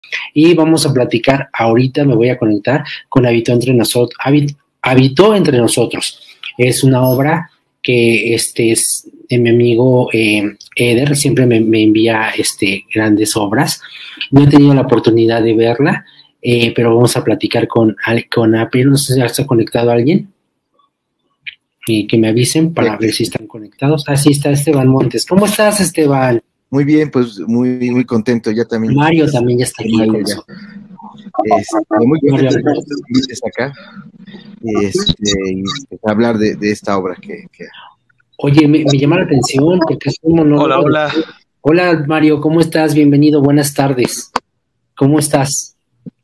y vamos a platicar ahorita, me voy a conectar con Habitó entre nosotros. Es una obra que es de mi amigo Eder, siempre me envía grandes obras. No he tenido la oportunidad de verla, pero vamos a platicar con Apple. No sé si se ha conectado alguien. Que me avisen para ver si están conectados. Sí está Esteban Montes. ¿Cómo estás, Esteban? Muy bien, pues muy contento. Ya también. Mario también ya está aquí con nosotros. Muy contento de que estés acá y hablar de esta obra que... Oye, me llama la atención porque es un monólogo. Hola. Hola, Mario, ¿cómo estás? Bienvenido, buenas tardes. ¿Cómo estás?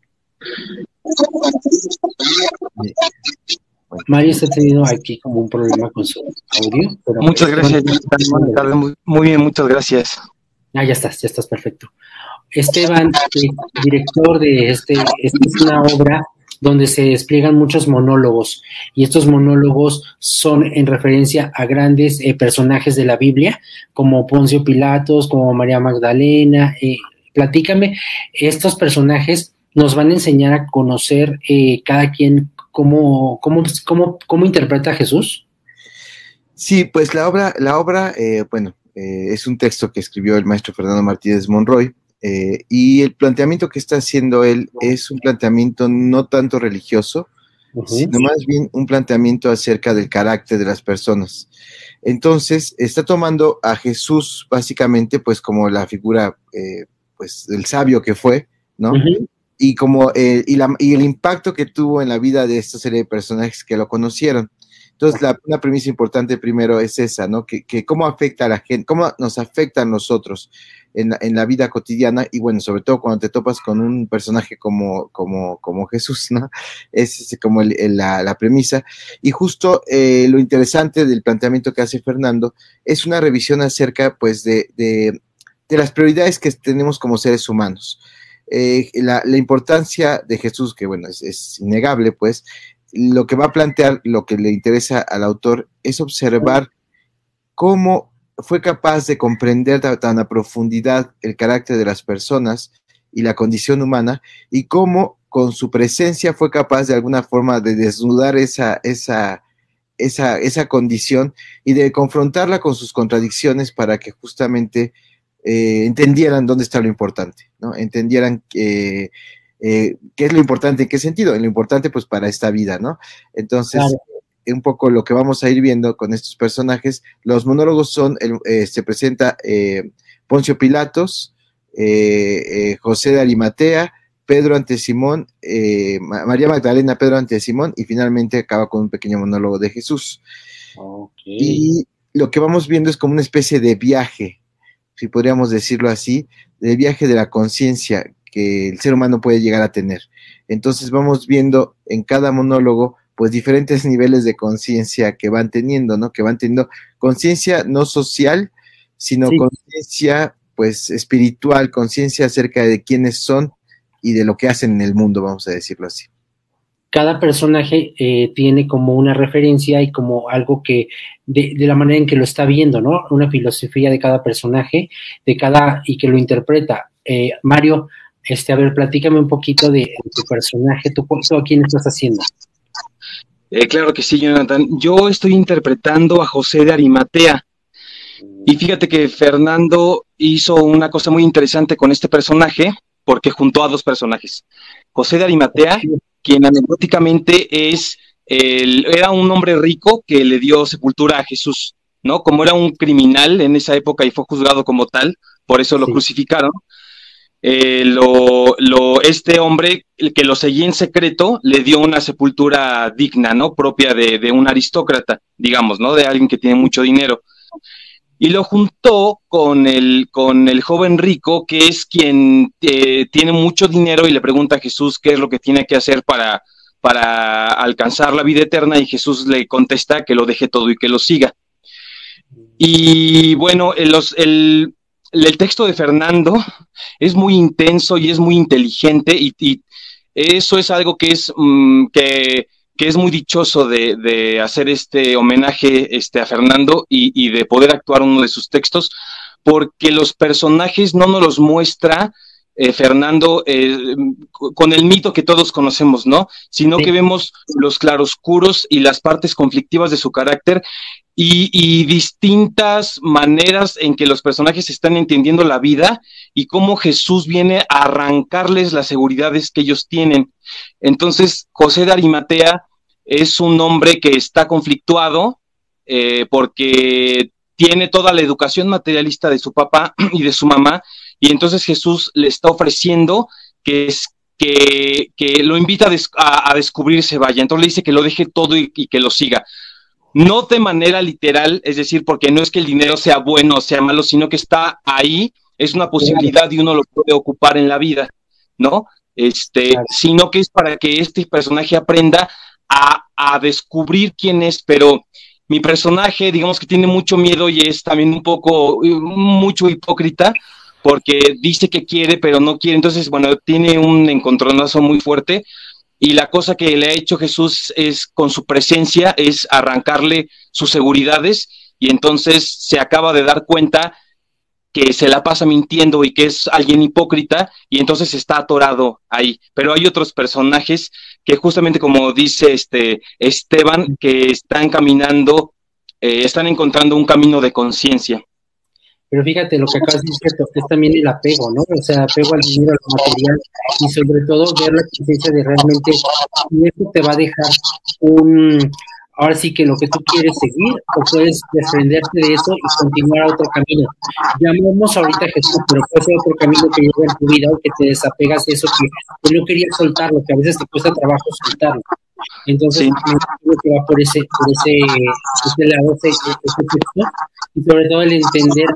Mario está teniendo aquí como un problema con su audio. Pero muchas gracias. Muy bien, muchas gracias. Ya estás perfecto. Esteban, director de esta es una obra donde se despliegan muchos monólogos, y estos monólogos son en referencia a grandes personajes de la Biblia, como Poncio Pilatos, como María Magdalena. Platícame, estos personajes nos van a enseñar a conocer cada quien cómo interpreta a Jesús. Sí, pues la obra, es un texto que escribió el maestro Fernando Martínez Monroy, y el planteamiento que está haciendo él es un planteamiento no tanto religioso, sino más bien un planteamiento acerca del carácter de las personas. Entonces, está tomando a Jesús básicamente pues como la figura pues del sabio que fue, ¿no? Y como y el impacto que tuvo en la vida de esta serie de personajes que lo conocieron. Entonces, una premisa importante primero es esa, ¿no? Que cómo afecta a la gente, cómo nos afecta a nosotros en la vida cotidiana, y bueno, sobre todo cuando te topas con un personaje como Jesús, ¿no? Es como la premisa. Y justo lo interesante del planteamiento que hace Fernando es una revisión acerca, pues, de las prioridades que tenemos como seres humanos. La importancia de Jesús, que bueno, es innegable, pues, lo que va a plantear, lo que le interesa al autor es observar cómo fue capaz de comprender tan a profundidad el carácter de las personas y la condición humana, y cómo con su presencia fue capaz de alguna forma de desnudar esa condición y de confrontarla con sus contradicciones para que justamente entendieran dónde está lo importante, ¿no? Entendieran qué es lo importante, en qué sentido, en lo importante pues para esta vida, ¿no? Entonces, claro, un poco lo que vamos a ir viendo con estos personajes. Los monólogos son, se presenta Poncio Pilatos, José de Arimatea, Pedro ante Simón, María Magdalena, Pedro ante Simón, y finalmente acaba con un pequeño monólogo de Jesús. Y lo que vamos viendo es como una especie de viaje, si podríamos decirlo así, de viaje de la conciencia que el ser humano puede llegar a tener. Entonces vamos viendo en cada monólogo pues diferentes niveles de conciencia que van teniendo, ¿no? Que van teniendo conciencia no social, sino conciencia pues espiritual, conciencia acerca de quiénes son y de lo que hacen en el mundo, vamos a decirlo así. Cada personaje tiene como una referencia y como algo que, de la manera en que lo está viendo, ¿no? Una filosofía de cada personaje, y que lo interpreta. Mario, a ver, platícame un poquito de tu personaje. ¿Tú a quién estás haciendo? Claro que sí, Jonathan. Yo estoy interpretando a José de Arimatea. Y fíjate que Fernando hizo una cosa muy interesante con este personaje, porque juntó a dos personajes. José de Arimatea, quien anecdóticamente era un hombre rico que le dio sepultura a Jesús, ¿no? Como era un criminal en esa época y fue juzgado como tal, por eso lo crucificaron. Este hombre, el que lo seguía en secreto, le dio una sepultura digna, ¿no? Propia de un aristócrata, digamos, ¿no? De alguien que tiene mucho dinero. Y lo juntó con el joven rico, que es quien tiene mucho dinero, y le pregunta a Jesús qué es lo que tiene que hacer para alcanzar la vida eterna, y Jesús le contesta que lo deje todo y que lo siga. Y bueno, el texto de Fernando es muy intenso y es muy inteligente, y eso es algo que es que es muy dichoso de hacer este homenaje a Fernando y de poder actuar uno de sus textos, porque los personajes no nos los muestra Fernando, con el mito que todos conocemos, ¿no? Sino que vemos los claroscuros y las partes conflictivas de su carácter y distintas maneras en que los personajes están entendiendo la vida y cómo Jesús viene a arrancarles las seguridades que ellos tienen. Entonces, José de Arimatea es un hombre que está conflictuado porque tiene toda la educación materialista de su papá y de su mamá, y entonces Jesús le está ofreciendo que lo invita a descubrirse, vaya. Entonces le dice que lo deje todo y que lo siga. No de manera literal, es decir, porque no es que el dinero sea bueno o sea malo, sino que está ahí, es una posibilidad y uno lo puede ocupar en la vida, ¿no? Sino que es para que este personaje aprenda a descubrir quién es, pero mi personaje, digamos que tiene mucho miedo y es también mucho hipócrita, porque dice que quiere, pero no quiere. Entonces, bueno, tiene un encontronazo muy fuerte, y la cosa que le ha hecho Jesús es, con su presencia, es arrancarle sus seguridades, y entonces se acaba de dar cuenta que se la pasa mintiendo y que es alguien hipócrita, y entonces está atorado ahí. Pero hay otros personajes que, justamente como dice Esteban, que están caminando, están encontrando un camino de conciencia. Pero fíjate, lo que acabas de decir es también el apego, ¿no? O sea, apego al dinero, al material, y sobre todo ver la conciencia de realmente, y eso te va a dejar ahora sí que lo que tú quieres seguir, o puedes desprenderte de eso y continuar a otro camino. Llamamos ahorita a Jesús, pero puede ser otro camino que lleva en tu vida, o que te desapegas de eso que no querías soltarlo, que a veces te cuesta trabajo soltarlo. Entonces, sí, me que va por ese lado, ese texto, y sobre todo el entender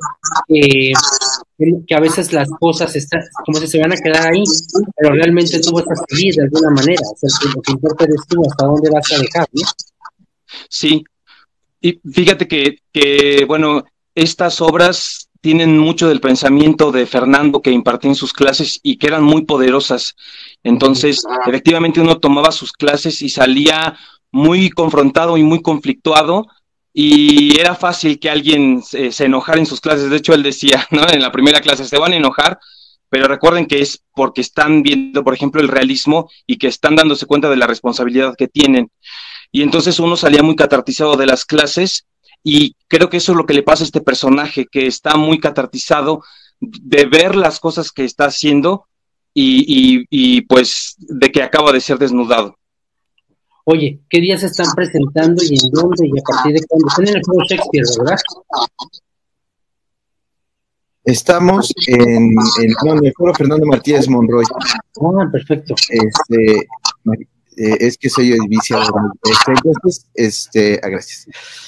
que a veces las cosas están, como si se van a quedar ahí, pero realmente tú vas a seguir de alguna manera. O sea, lo que importa es tú, hasta dónde vas a dejar, ¿no? Sí, y fíjate que bueno, estas obras tienen mucho del pensamiento de Fernando que impartía en sus clases y que eran muy poderosas. Entonces, efectivamente, uno tomaba sus clases y salía muy confrontado y muy conflictuado, y era fácil que alguien se enojara en sus clases. De hecho, él decía, ¿no? En la primera clase, se van a enojar, pero recuerden que es porque están viendo, por ejemplo, el realismo, y que están dándose cuenta de la responsabilidad que tienen. Y entonces uno salía muy catartizado de las clases, y creo que eso es lo que le pasa a este personaje, que está muy catartizado de ver las cosas que está haciendo y pues de que acaba de ser desnudado. Oye, ¿qué días se están presentando y en dónde y a partir de cuándo? Están en el Foro Shakespeare, ¿verdad? Estamos en el Foro Fernando Martínez Monroy. Ah, perfecto. Es que soy el viciado. Entonces, gracias.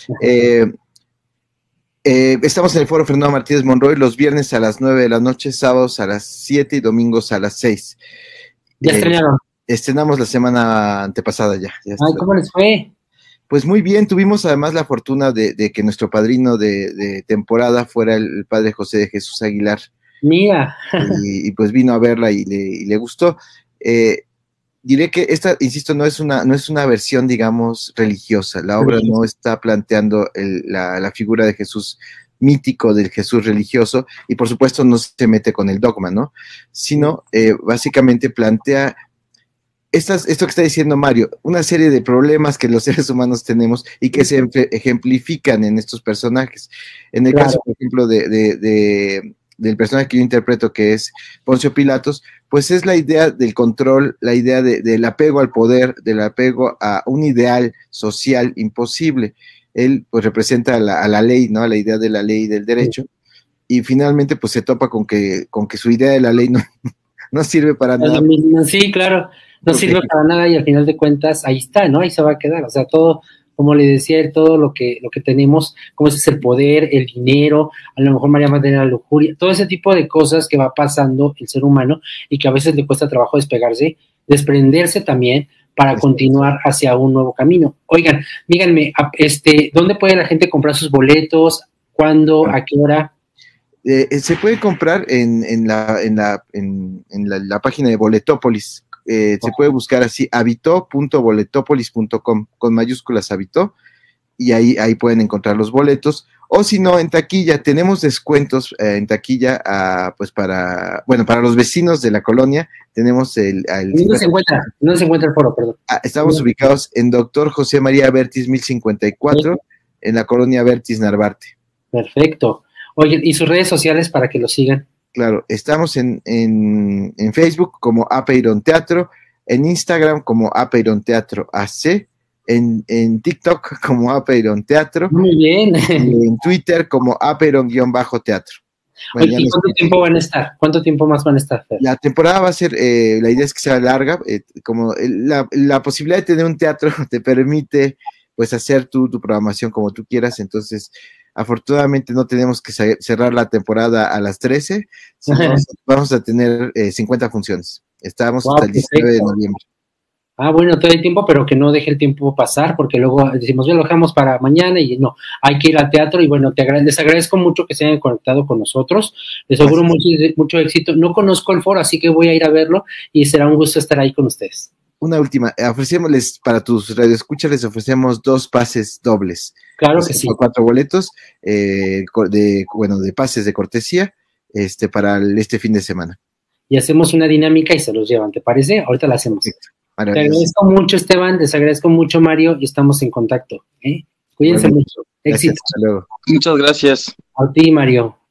Estamos en el Foro Fernando Martínez Monroy los viernes a las 9 de la noche, sábados a las 7 y domingos a las 6. ¿Ya estrenaron? Estrenamos la semana antepasada ya. Ay, ¿cómo les fue? Pues muy bien, tuvimos además la fortuna de que nuestro padrino de temporada fuera el padre José de Jesús Aguilar. Mira. Y pues vino a verla y le gustó. Diré que esta, insisto, no es una versión, digamos, religiosa. La obra no está planteando la figura de Jesús mítico, del Jesús religioso, y por supuesto no se mete con el dogma, ¿no? Sino básicamente plantea esto que está diciendo Mario, una serie de problemas que los seres humanos tenemos y que se ejemplifican en estos personajes. En el caso, por ejemplo, del personaje que yo interpreto, que es Poncio Pilatos, pues es la idea del control, la idea del apego al poder, del apego a un ideal social imposible. Él pues representa a la ley, ¿no? La idea de la ley y del derecho, y finalmente pues se topa con que su idea de la ley no sirve para nada. Sí, claro, no sirve para nada, y al final de cuentas ahí está, ¿no? Ahí se va a quedar. O sea, todo, como le decía, todo lo que tenemos, como es el poder, el dinero, a lo mejor María Magdalena, la lujuria, todo ese tipo de cosas que va pasando el ser humano y que a veces le cuesta trabajo despegarse, desprenderse también para continuar hacia un nuevo camino. Oigan, díganme, ¿dónde puede la gente comprar sus boletos? ¿Cuándo? ¿A qué hora? Se puede comprar en la página de Boletópolis. Se puede buscar así, habitó.boletopolis.com, con mayúsculas Habitó, y ahí pueden encontrar los boletos, o si no, en taquilla, tenemos descuentos en taquilla, pues para los vecinos de la colonia, tenemos ¿Dónde se encuentra el foro, perdón? Estamos ubicados en Doctor José María Vértiz 1054, en la colonia Vértiz Narvarte. Perfecto. Oye, ¿y sus redes sociales para que lo sigan? Claro, estamos en Facebook como Apeiron Teatro, en Instagram como Apeiron Teatro AC, en TikTok como Apeiron Teatro. Muy bien. Y en Twitter como Apeiron-Teatro. Oye, ¿y cuánto tiempo van a estar? ¿Cuánto tiempo más van a estar, Fer? La temporada va a ser, la idea es que sea larga, como la posibilidad de tener un teatro te permite pues hacer tu programación como tú quieras, entonces afortunadamente no tenemos que cerrar la temporada a las 13, sino vamos a tener 50 funciones. Estamos hasta el 19 de noviembre. Bueno, todo el tiempo, pero que no deje el tiempo pasar, porque luego decimos, ya lo dejamos para mañana y no, hay que ir al teatro y bueno, les agradezco mucho que se hayan conectado con nosotros, les auguro mucho éxito. No conozco el foro, así que voy a ir a verlo y será un gusto estar ahí con ustedes. Una última, ofrecémosles, para tus radioescuchas, les ofrecemos 2 pases dobles. Claro que sí. 4 boletos de pases de cortesía para este fin de semana. Y hacemos una dinámica y se los llevan, ¿te parece? Ahorita la hacemos. Te agradezco mucho, Esteban, les agradezco mucho, Mario, y estamos en contacto. Cuídense mucho. Éxito. Hasta luego. Muchas gracias. A ti, Mario.